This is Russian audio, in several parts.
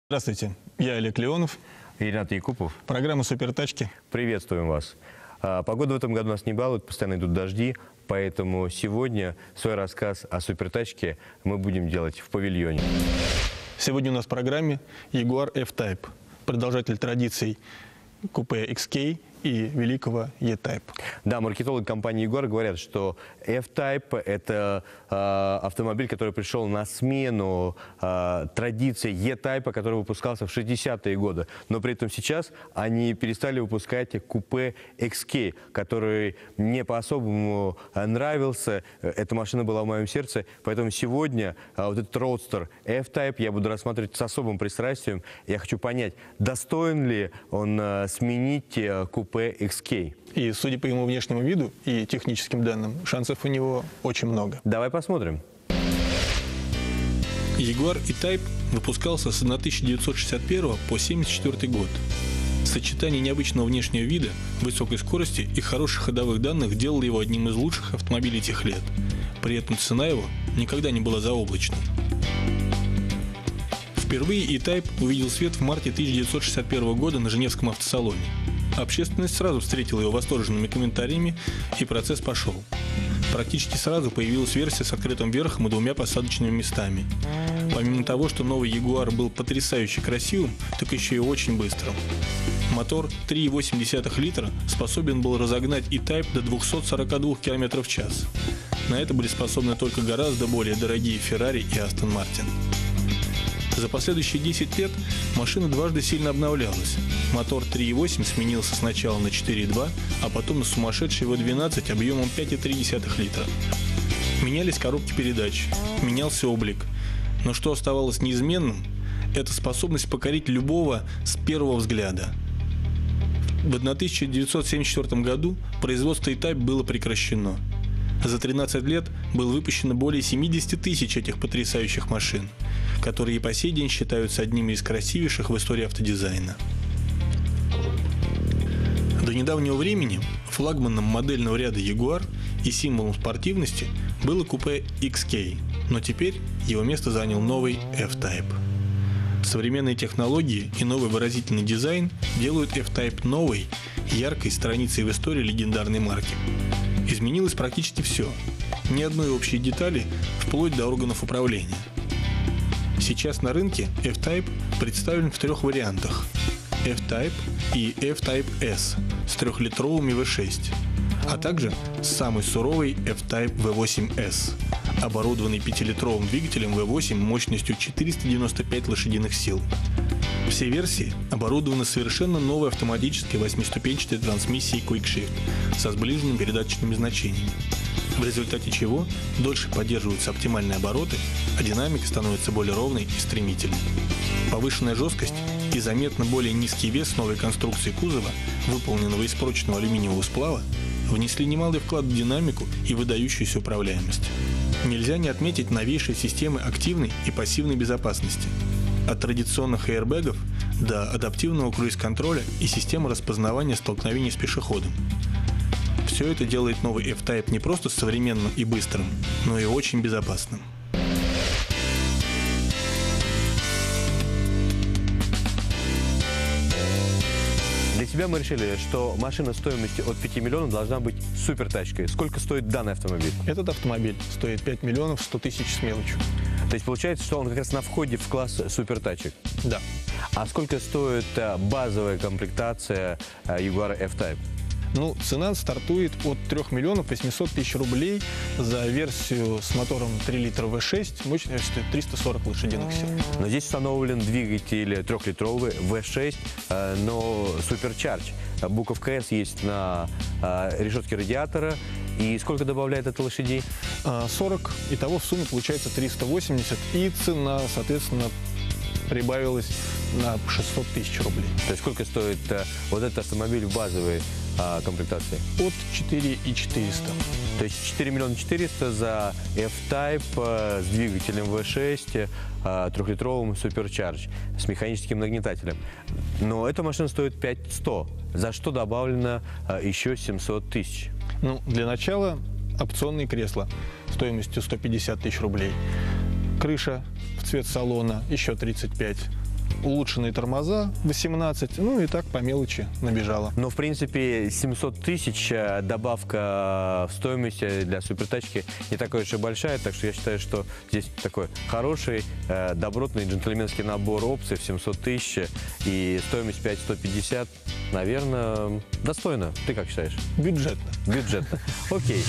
Здравствуйте, я Олег Леонов. И Ренат Якупов. Программа «Супертачки». Приветствуем вас. Погода в этом году нас не балует, постоянно идут дожди, поэтому сегодня свой рассказ о супертачке мы будем делать в павильоне. Сегодня у нас в программе Jaguar F-Type, продолжатель традиций купе XK и великого E-Type. Да, маркетологи компании Jaguar говорят, что F-Type – это автомобиль, который пришел на смену традиции E-Type, который выпускался в 60-е годы. Но при этом сейчас они перестали выпускать купе XK, который мне по-особому нравился. Эта машина была в моем сердце. Поэтому сегодня вот этот Roadster F-Type я буду рассматривать с особым пристрастием. Я хочу понять, достоин ли он сменить купе XK. И судя по его внешнему виду и техническим данным, шансов у него очень много. Давай посмотрим. Jaguar E-Type выпускался с 1961 по 1974 год. Сочетание необычного внешнего вида, высокой скорости и хороших ходовых данных делало его одним из лучших автомобилей тех лет. При этом цена его никогда не была заоблачной. Впервые E-Type увидел свет в марте 1961 года на Женевском автосалоне. Общественность сразу встретила его восторженными комментариями, и процесс пошел. Практически сразу появилась версия с открытым верхом и двумя посадочными местами. Помимо того, что новый Jaguar был потрясающе красивым, так еще и очень быстрым. Мотор 3,8 литра способен был разогнать E-Type до 242 км в час. На это были способны только гораздо более дорогие Ferrari и Aston Martin. За последующие 10 лет машина дважды сильно обновлялась. Мотор 3.8 сменился сначала на 4.2, а потом на сумасшедший V12 объемом 5,3 литра. Менялись коробки передач, менялся облик. Но что оставалось неизменным, это способность покорить любого с первого взгляда. В 1974 году производство E-Type было прекращено. За 13 лет было выпущено более 70 тысяч этих потрясающих машин, которые и по сей день считаются одними из красивейших в истории автодизайна. До недавнего времени флагманом модельного ряда Jaguar и символом спортивности было купе XK, но теперь его место занял новый F-Type. Современные технологии и новый выразительный дизайн делают F-Type новой, яркой страницей в истории легендарной марки. Изменилось практически все. Ни одной общей детали, вплоть до органов управления. Сейчас на рынке F-Type представлен в трех вариантах: F-Type и F-Type S с 3-литровыми V6, а также самый суровый F-Type V8S, оборудованный 5-литровым двигателем V8 мощностью 495 лошадиных сил. Все версии оборудованы совершенно новой автоматической 8-ступенчатой трансмиссией QuickShift со сближенными передаточными значениями, в результате чего дольше поддерживаются оптимальные обороты, а динамика становится более ровной и стремительной. Повышенная жесткость и заметно более низкий вес новой конструкции кузова, выполненного из прочного алюминиевого сплава, внесли немалый вклад в динамику и выдающуюся управляемость. Нельзя не отметить новейшие системы активной и пассивной безопасности. От традиционных аэрбэгов до адаптивного круиз-контроля и системы распознавания столкновений с пешеходом. Все это делает новый F-Type не просто современным и быстрым, но и очень безопасным. Для тебя мы решили, что машина стоимостью от 5 миллионов должна быть супертачкой. Сколько стоит данный автомобиль? Этот автомобиль стоит 5 миллионов 100 тысяч с мелочью. То есть получается, что он как раз на входе в класс супертачек? Да. А сколько стоит базовая комплектация Jaguar F-Type? Ну, цена стартует от 3 миллионов 800 тысяч рублей за версию с мотором 3 литра V6 мощностью 340 лошадиных сил. Но здесь установлен двигатель 3-литровый V6, но Supercharge. Буковка S есть на решетке радиатора. И сколько добавляет это лошадей? 40. Итого в сумме получается 380. И цена, соответственно, прибавилась на 600 тысяч рублей. То есть сколько стоит вот этот автомобиль в базовой комплектации? От 4400. То есть 4 миллиона 400 за F-Type с двигателем V6, 3-литровым Supercharge с механическим нагнетателем. Но эта машина стоит 5100, за что добавлено еще 700 тысяч. Ну, для начала опционные кресла стоимостью 150 тысяч рублей. Крыша в цвет салона еще 35. улучшенные тормоза 18, ну и так по мелочи набежало. Но, в принципе, 700 тысяч добавка в стоимости для супертачки не такая уж и большая, так что я считаю, что здесь такой хороший, добротный джентльменский набор опций в 700 тысяч и стоимость 5150, наверное, достойно. Ты как считаешь? Бюджетно. Бюджетно. Окей.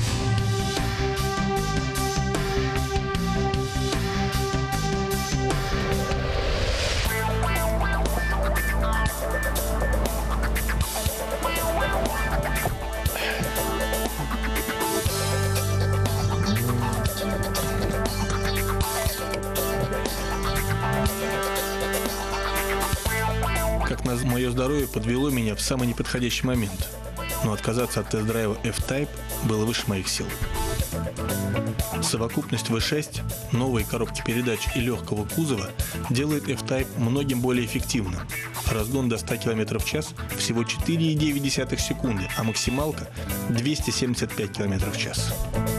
Как мое здоровье подвело меня в самый неподходящий момент. Но отказаться от тест-драйва F-Type было выше моих сил. Совокупность V6, новой коробки передач и легкого кузова делает F-Type многим более эффективным. Разгон до 100 км в час всего 4,9 секунды, а максималка 275 км в час.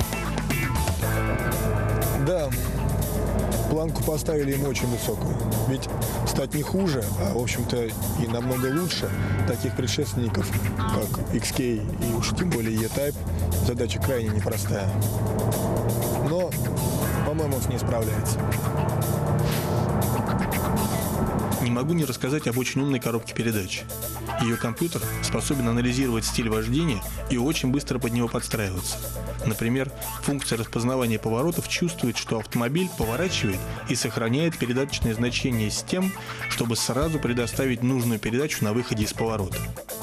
Да, планку поставили им очень высокую. Ведь стать не хуже, а, в общем-то, и намного лучше таких предшественников, как XK и уж тем более E-Type, задача крайне непростая. Но, по-моему, с ней справляется. Не могу не рассказать об очень умной коробке передач. Ее компьютер способен анализировать стиль вождения и очень быстро под него подстраиваться. Например, функция распознавания поворотов чувствует, что автомобиль поворачивает и сохраняет передаточное значение с тем, чтобы сразу предоставить нужную передачу на выходе из поворота.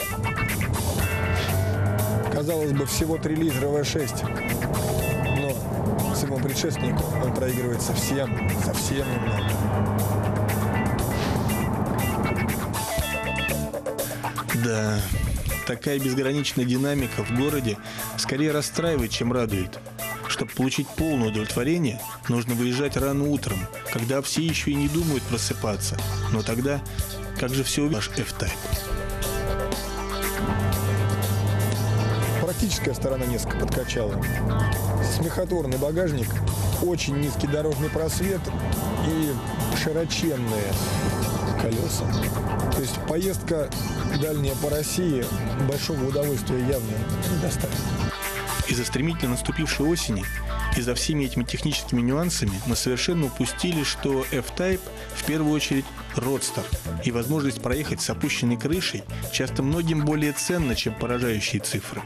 Казалось бы, всего 3 литра V6, но своему предшественнику он проигрывает совсем немного. Да, такая безграничная динамика в городе скорее расстраивает, чем радует. Чтобы получить полное удовлетворение, нужно выезжать рано утром, когда все еще и не думают просыпаться. Но тогда, как же все ваш F-Type? Практическая сторона несколько подкачала. Смехотворный багажник, очень низкий дорожный просвет и широченные колеса. То есть поездка дальняя по России большого удовольствия явно не доставит. Из-за стремительно наступившей осени и за всеми этими техническими нюансами мы совершенно упустили, что F-Type в первую очередь родстер, и возможность проехать с опущенной крышей часто многим более ценна, чем поражающие цифры.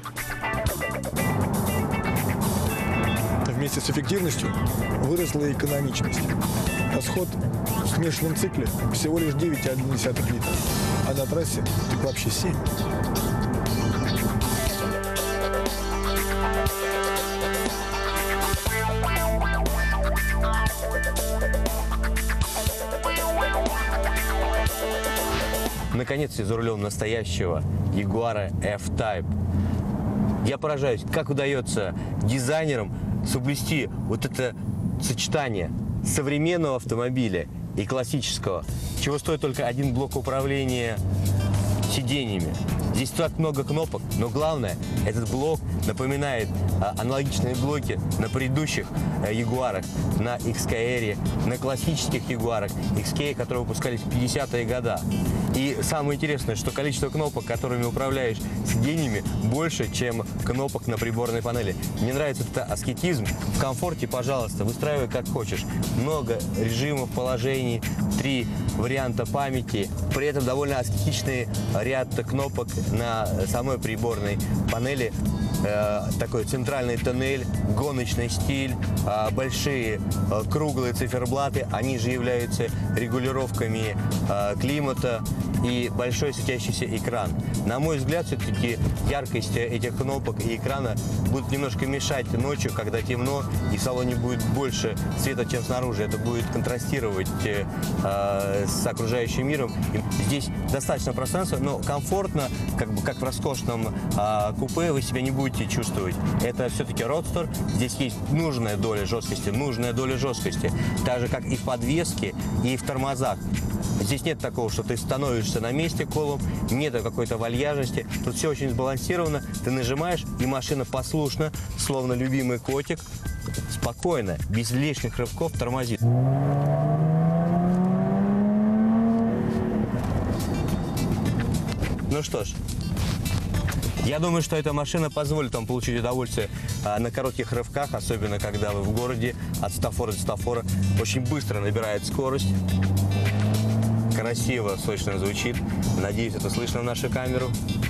Вместе с эффективностью выросла и экономичность. Расход в смешанном цикле всего лишь 9,1 литра, а на трассе так вообще 7. Наконец-то за рулем настоящего Jaguar F-Type. Я поражаюсь, как удается дизайнерам соблюсти вот это сочетание современного автомобиля и классического, чего стоит только один блок управления сиденьями. Здесь так много кнопок, но главное, этот блок напоминает аналогичные блоки на предыдущих Ягуарах, на XK, на классических Ягуарах, XK, которые выпускались в 50-е годы. И самое интересное, что количество кнопок, которыми управляешь сиденьями, больше, чем кнопок на приборной панели. Мне нравится этот аскетизм. В комфорте, пожалуйста, выстраивай как хочешь. Много режимов, положений, 3 варианта памяти. При этом довольно аскетичный ряд кнопок на самой приборной панели. Такой центральный тоннель, гоночный стиль, большие круглые циферблаты, они же являются регулировками климата и большой светящийся экран. На мой взгляд, все-таки яркость этих кнопок и экрана будут немножко мешать ночью, когда темно и в салоне будет больше света, чем снаружи. Это будет контрастировать с окружающим миром. И здесь достаточно пространства, но комфортно, как в роскошном купе, вы себя не будете чувствовать. Это все-таки родстер. Здесь есть нужная доля жесткости, так же, как и в подвеске, и в тормозах. Здесь нет такого, что ты становишься на месте колом, нет какой-то вальяжности. Тут все очень сбалансировано. Ты нажимаешь, и машина послушно, словно любимый котик, спокойно, без лишних рывков тормозит. Ну что ж, я думаю, что эта машина позволит вам получить удовольствие на коротких рывках, особенно когда вы в городе, от светофора до светофора. Очень быстро набирает скорость. Красиво, сочно звучит. Надеюсь, это слышно в нашу камеру.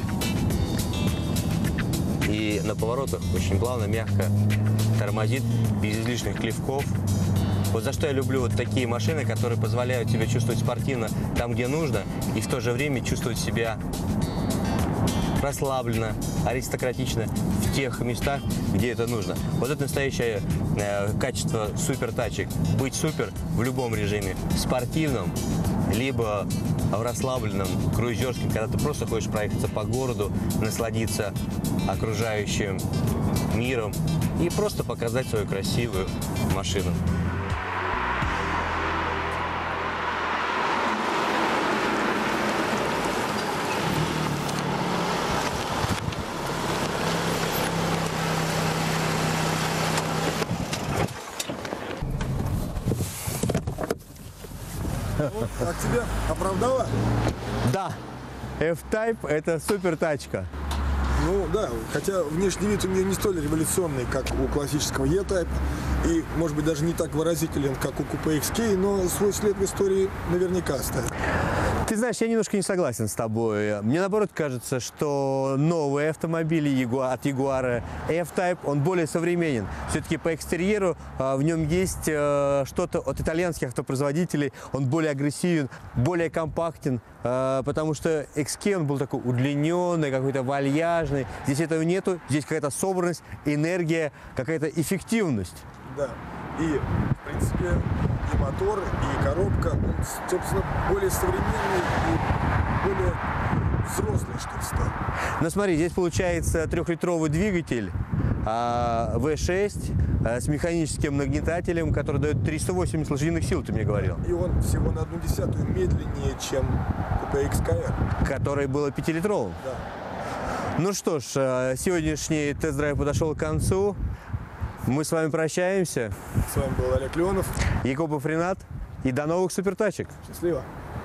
И на поворотах очень плавно, мягко тормозит, без излишних клевков. Вот за что я люблю вот такие машины, которые позволяют тебе чувствовать спортивно там, где нужно, и в то же время чувствовать себя расслабленно, аристократично в тех местах, где это нужно. Вот это настоящее качество супер-тачек. Быть супер в любом режиме. Спортивном, либо в расслабленном, круизерском, когда ты просто хочешь проехаться по городу, насладиться окружающим миром и просто показать свою красивую машину. Как тебя оправдало? Да, F-Type – это супер тачка. Ну да, хотя внешний вид у нее не столь революционный, как у классического E-Type, и, может быть, даже не так выразителен, как у купе XK, но свой след в истории наверняка оставит. Ты знаешь, я немножко не согласен с тобой. Мне, наоборот, кажется, что новые автомобили от Jaguar F-Type, он более современен. Все-таки по экстерьеру в нем есть что-то от итальянских автопроизводителей. Он более агрессивен, более компактен, потому что XK, он был такой удлиненный, какой-то вальяжный. Здесь этого нету, здесь какая-то собранность, энергия, какая-то эффективность. Да, и, в принципе, и мотор, и коробка, он, собственно, более современный и более взрослый, что ли, стал. Ну смотри, здесь получается 3-литровый двигатель V6 с механическим нагнетателем, который дает 380 лошадиных сил, ты мне говорил. И он всего на 1/10 медленнее, чем купе XKR. Который был 5-литровым. Да. Ну что ж, сегодняшний тест-драйв подошел к концу. Мы с вами прощаемся. С вами был Олег Леонов. Якубов Ренат. И до новых супертачек. Счастливо.